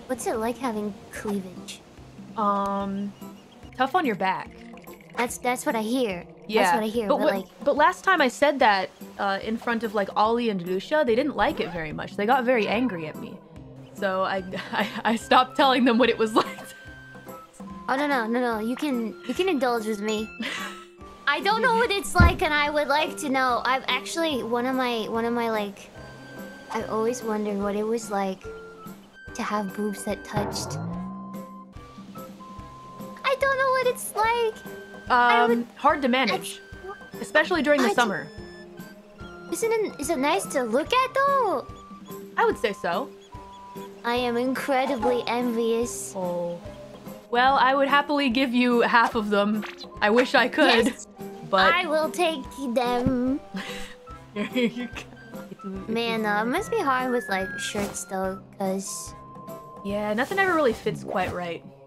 What's it like having cleavage? Tough on your back. That's what I hear. Yeah, that's what I hear. But last time I said that in front of like Ollie and Lucia, they didn't like it very much. They got very angry at me, so I stopped telling them what it was like. Oh no! You can indulge with me. I don't know what it's like, and I would like to know. I've actually one of my like, I've always wondered what it was like to have boobs that touched. I don't know what it's like. Hard to manage, especially during the summer. Is it nice to look at though? I would say so. I am incredibly envious. Oh. Well, I would happily give you half of them. I wish I could, yes, but I will take them. Man, it must be hard with like shirts though, cause yeah, nothing ever really fits quite right.